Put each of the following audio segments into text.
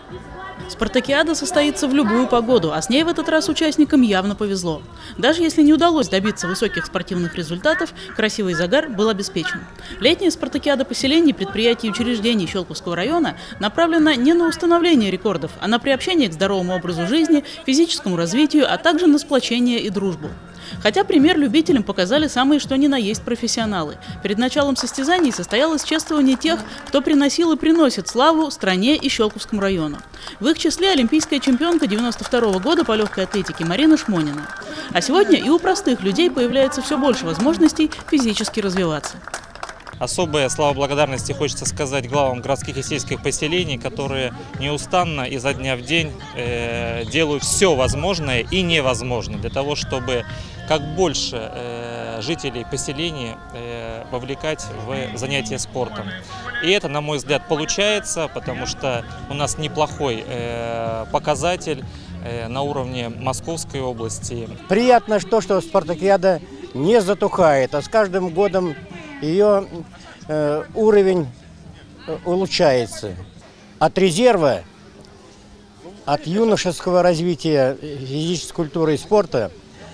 Спартакиада состоится в любую погоду, а с ней в этот раз участникам явно повезло. Даже если не удалось добиться высоких спортивных результатов, красивый загар был обеспечен. Летняя спартакиада поселений, предприятий и учреждений Щелковского района направлена не на установление рекордов, а на приобщение к здоровому образу жизни, физическому развитию, а также на сплочение и дружбу. Хотя пример любителям показали самые что ни на есть профессионалы. Перед началом состязаний состоялось чествование тех, кто приносил и приносит славу стране и Щелковскому району. В их числе олимпийская чемпионка 92-го года по легкой атлетике Марина Шмонина. А сегодня и у простых людей появляется все больше возможностей физически развиваться. Особые слова благодарности хочется сказать главам городских и сельских поселений, которые неустанно изо дня в день делают все возможное и невозможное для того, чтобы как больше жителей поселений вовлекать в занятия спортом. И это, на мой взгляд, получается, потому что у нас неплохой показатель на уровне Московской области. Приятно, что спартакиада не затухает, а с каждым годом ее уровень улучшается. От резерва, от юношеского развития физической культуры и спорта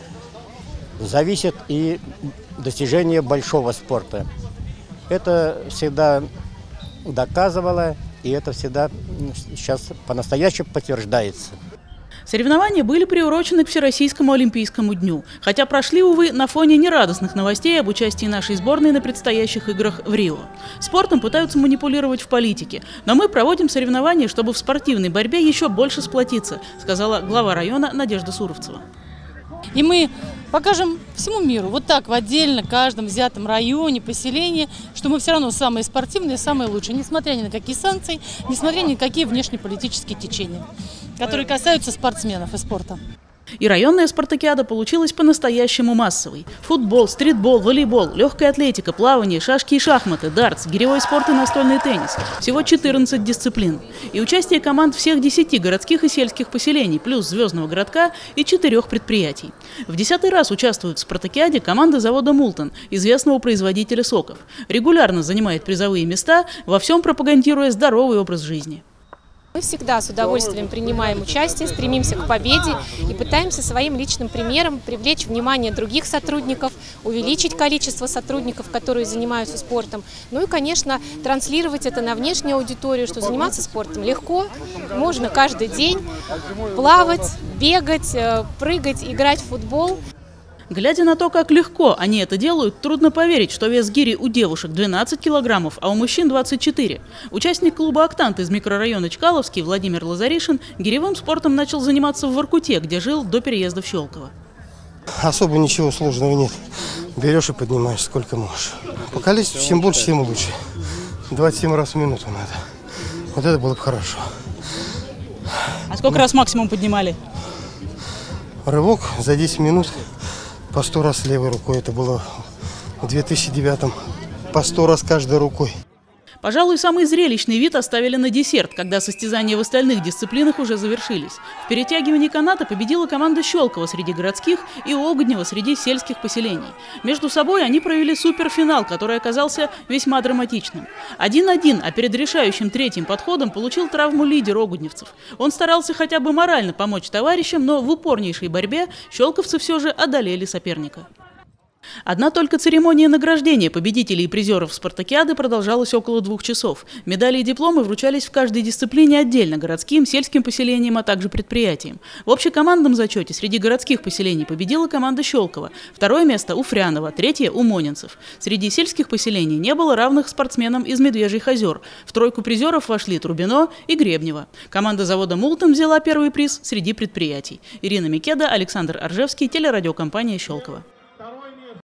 зависит и достижение большого спорта. Это всегда доказывало, и это всегда сейчас по-настоящему подтверждается. Соревнования были приурочены к Всероссийскому олимпийскому дню, хотя прошли, увы, на фоне нерадостных новостей об участии нашей сборной на предстоящих играх в Рио. Спортом пытаются манипулировать в политике, но мы проводим соревнования, чтобы в спортивной борьбе еще больше сплотиться, сказала глава района Надежда Суровцева. И мы покажем всему миру, вот так в отдельно каждом взятом районе, поселении, что мы все равно самые спортивные, самые лучшие, несмотря ни на какие санкции, несмотря ни на какие внешнеполитические течения, которые касаются спортсменов и спорта. И районная спартакиада получилась по-настоящему массовой. Футбол, стритбол, волейбол, легкая атлетика, плавание, шашки и шахматы, дартс, гиревой спорт и настольный теннис. Всего 14 дисциплин. И участие команд всех 10 городских и сельских поселений, плюс Звездного городка и 4 предприятий. В 10-й раз участвует в спартакиаде команда завода «Мултон», известного производителя соков. Регулярно занимает призовые места, во всем пропагандируя здоровый образ жизни. Мы всегда с удовольствием принимаем участие, стремимся к победе и пытаемся своим личным примером привлечь внимание других сотрудников, увеличить количество сотрудников, которые занимаются спортом. Ну и, конечно, транслировать это на внешнюю аудиторию, что заниматься спортом легко, можно каждый день плавать, бегать, прыгать, играть в футбол. Глядя на то, как легко они это делают, трудно поверить, что вес гири у девушек 12 килограммов, а у мужчин 24. Участник клуба «Октант» из микрорайона Чкаловский Владимир Лазаришин гиревым спортом начал заниматься в Воркуте, где жил до переезда в Щелково. Особо ничего сложного нет. Берешь и поднимаешь сколько можешь. По количеству чем больше, тем лучше. 27 раз в минуту надо. Вот это было бы хорошо. А сколько раз максимум поднимали? Рывок за 10 минут. По 100 раз левой рукой, это было в 2009-м, по 100 раз каждой рукой. Пожалуй, самый зрелищный вид оставили на десерт, когда состязания в остальных дисциплинах уже завершились. В перетягивании каната победила команда Щелково среди городских и Огнева среди сельских поселений. Между собой они провели суперфинал, который оказался весьма драматичным. 1-1, а перед решающим третьим подходом получил травму лидер огневцев. Он старался хотя бы морально помочь товарищам, но в упорнейшей борьбе щелковцы все же одолели соперника. Одна только церемония награждения победителей и призеров спартакиады продолжалась около 2 часов. Медали и дипломы вручались в каждой дисциплине отдельно – городским, сельским поселениям, а также предприятиям. В общекомандном зачете среди городских поселений победила команда Щелково, 2-е место – у Фрянова, 3-е – у Монинцев. Среди сельских поселений не было равных спортсменам из Медвежьих озер. В тройку призеров вошли Трубино и Гребнево. Команда завода «Мултон» взяла первый приз среди предприятий. Ирина Микеда, Александр Аржевский, телерадиокомпания «Щелково».